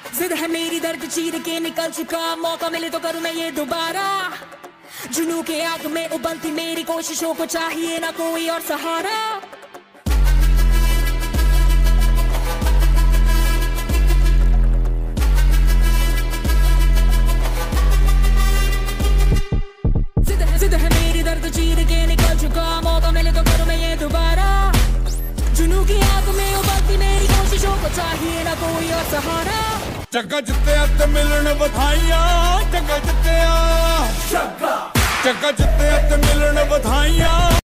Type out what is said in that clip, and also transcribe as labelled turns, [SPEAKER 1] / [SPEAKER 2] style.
[SPEAKER 1] जिद है मेरी दर्द चीर के निकल चुका, मौका मिले तो करूं मैं ये दोबारा। जुनू के आग में उबलती मेरी कोशिशों को चाहिए ना कोई और सहारा। जिद है मेरी दर्द चीर के निकल चुका, मौका मिले तो करूं मैं ये दोबारा। जुनू की आग में उबलती मेरी कोशिशों को चाहिए ना कोई और सहारा।
[SPEAKER 2] चक्का जित्तिया ते मिलन बधाइयां, चक्का जित्तिया, चक्का जित्तिया ते मिलन बधाइयां।